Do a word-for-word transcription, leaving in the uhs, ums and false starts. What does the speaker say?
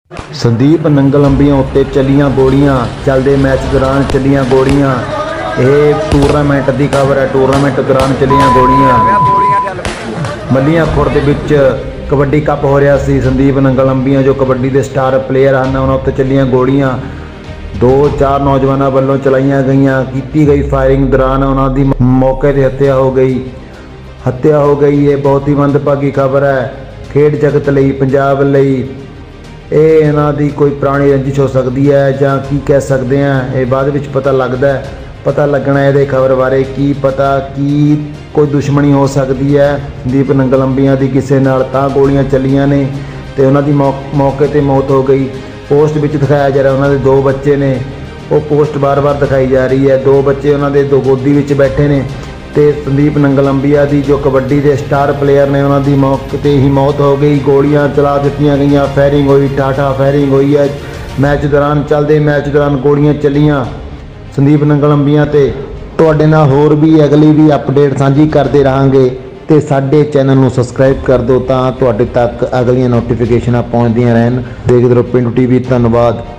संदीप नंगल अंबियां उत्ते चलियां गोलियां, चलदे मैच दौरान चलियां गोलियां। यह टूरनामेंट की खबर है, टूरनामेंट दौरान चलियां गोलियां। मलियां खुर्द विच कबड्डी कप हो रहा सी। संदीप नंगल अंबियां जो कबड्डी के स्टार प्लेयर हैं, उन्होंने उत्ते चलियां गोलियां। दो चार नौजवानों वालों चलाइया गई की गई फायरिंग दौरान उन्होंने मौके पर हत्या हो गई हत्या हो गई। ये बहुत ही मंदभागी खबर है खेड जगत लई, पंजाब लई। ਇਹ ਇਹਨਾਂ ਦੀ ਕੋਈ ਪੁਰਾਣੀ ਰੰਜਿਸ਼ ਹੋ ਸਕਦੀ ਹੈ ਜਾਂ ਕੀ ਕਹਿ ਸਕਦੇ ਆ, ਇਹ ਬਾਅਦ ਵਿੱਚ ਪਤਾ ਲੱਗਦਾ ਹੈ। ਪਤਾ ਲੱਗਣਾ ਇਹਦੇ ਖਬਰ ਬਾਰੇ ਕੀ ਪਤਾ ਕੀ ਕੋਈ ਦੁਸ਼ਮਣੀ ਹੋ ਸਕਦੀ ਹੈ ਸੰਦੀਪ ਨੰਗਲ ਅੰਬੀਆਂ ਦੀ ਕਿਸੇ ਨਾਲ। ਤਾਂ ਗੋਲੀਆਂ ਚੱਲੀਆਂ ਨੇ ਤੇ ਉਹਨਾਂ ਦੀ ਮੌਕੇ ਤੇ ਮੌਤ ਹੋ ਗਈ। ਪੋਸਟ ਵਿੱਚ ਦਿਖਾਇਆ ਜਾ ਰਿਹਾ ਉਹਨਾਂ ਦੇ ਦੋ ਬੱਚੇ ਨੇ, ਉਹ ਪੋਸਟ ਬਾਰ-ਬਾਰ ਦਿਖਾਈ ਜਾ ਰਹੀ ਹੈ। ਦੋ ਬੱਚੇ ਉਹਨਾਂ ਦੇ ਦੋ ਗੋਦੀ ਵਿੱਚ ਬੈਠੇ ਨੇ ਤੇ संदीप नंगल अंबिया की जो कबड्डी के स्टार प्लेयर ने उन्होंने मौके पर ही मौत हो गई। गोलियां चला दी गई, फायरिंग हुई, टाटा फायरिंग हुई है। मैच दौरान चलते मैच दौरान गोलियां चलियां संदीप नंगल अंबिया ते। तुहाडे नाल होर भी अगली भी अपडेट साझी करते रहांगे ते साडे चैनल नूं सबसक्राइब कर दो तां तुहाडे तक अगलियां नोटिफिकेशनां पहुंचदियां रहन। देखदे रहो पिंडू टीवी। धन्नवाद।